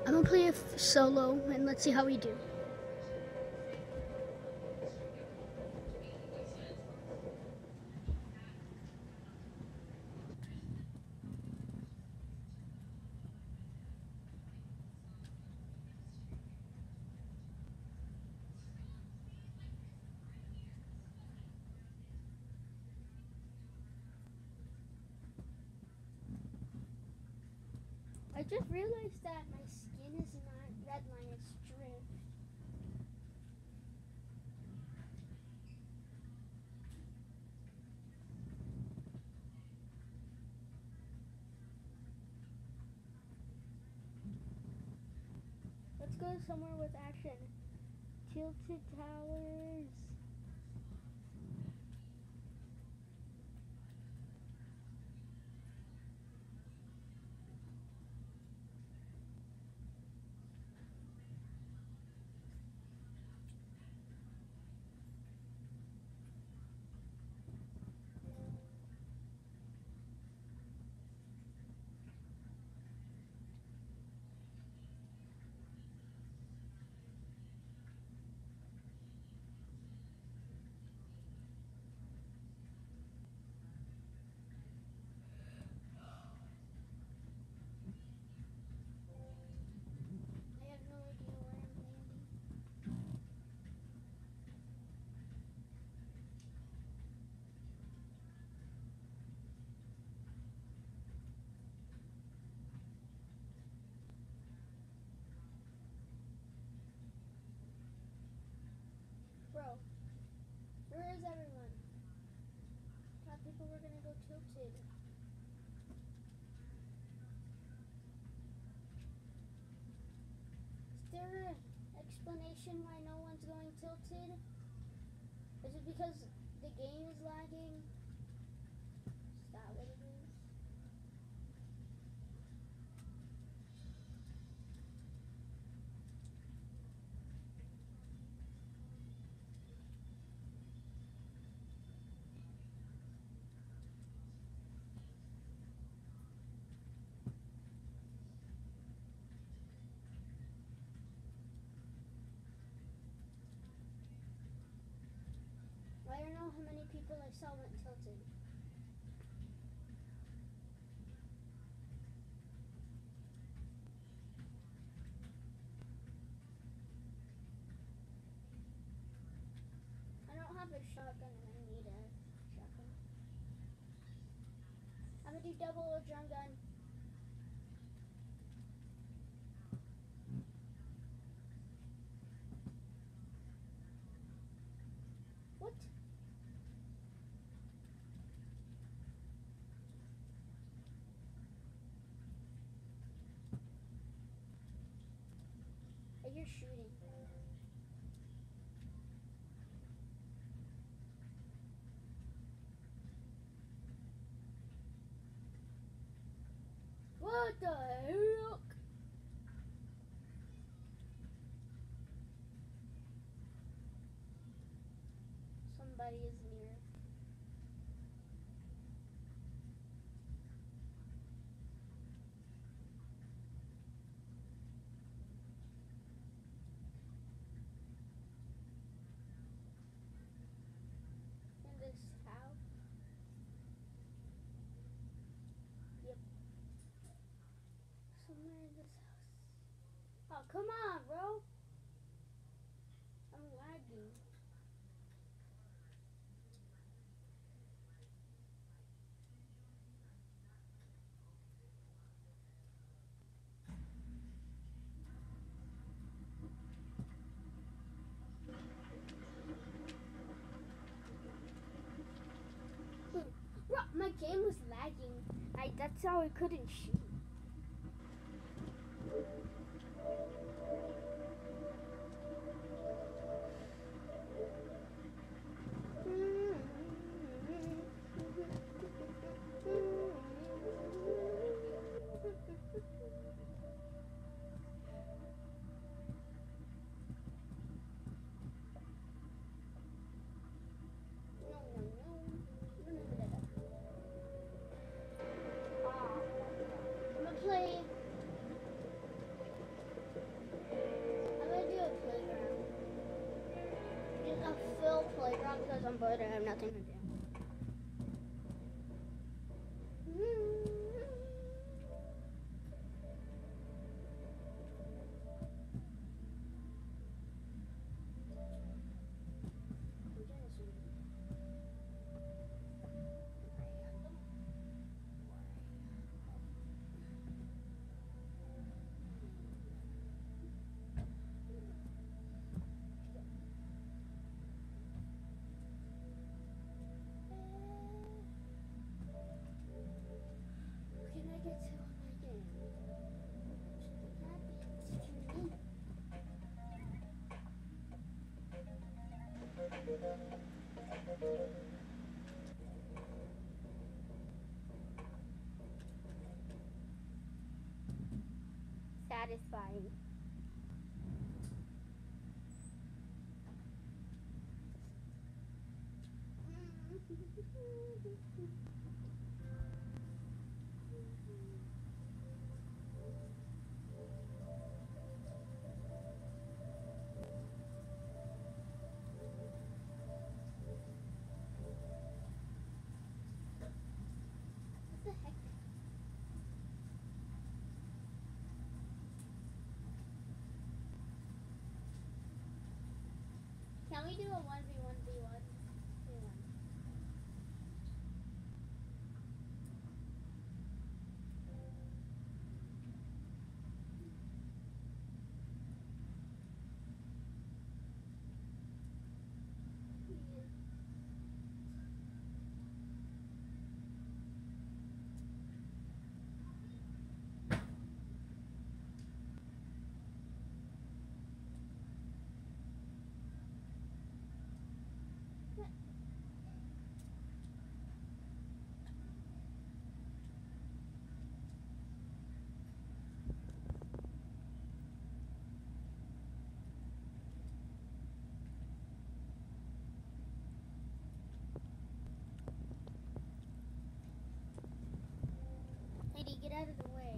I'm gonna play a solo and let's see how we do. I just realized that my skin is not red line, it's drift. Let's go somewhere with action. Tilted towers. I have no idea where I'm landing. Bro, where is everyone? Thought people were gonna go tilted. Is there an explanation why no one's going tilted? Is it because the game is lagging? Is that what it is? I don't know how many people I saw went tilted. I don't have a shotgun and I need a shotgun. I'm gonna do double or drum gun. What? You're shooting. What the heck? Somebody is near. In this house. Yep. Somewhere in this house. Oh, come on, bro. I'm lagging. Bro, my game was lagging. That's how I couldn't shoot. a full playground because I'm bored and I have nothing to do. Can I get to my game? Satisfying. What the heck? Can we do a 1v1v1? Lady, get out of the way.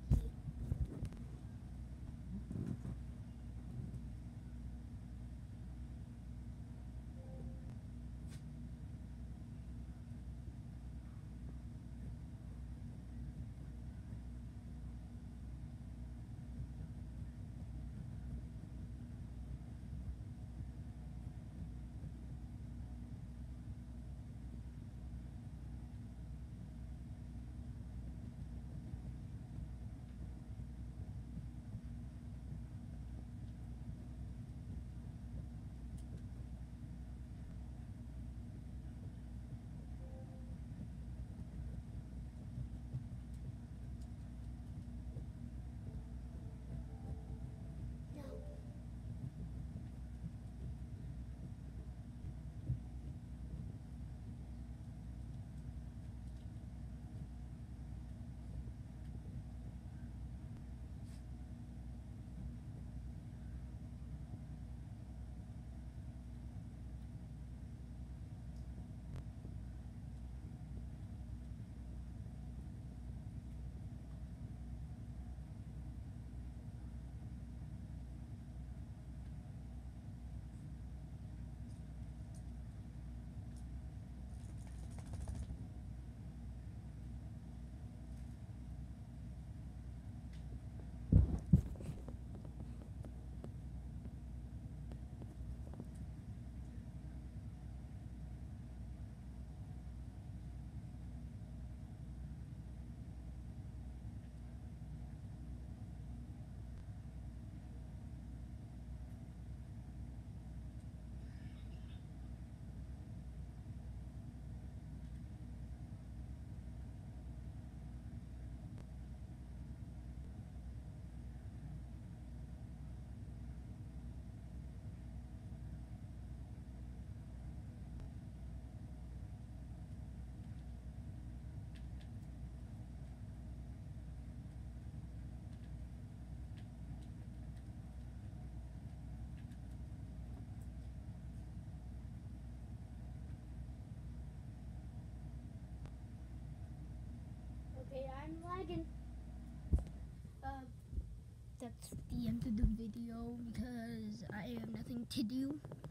Okay, I'm lagging. That's the end of the video because I have nothing to do.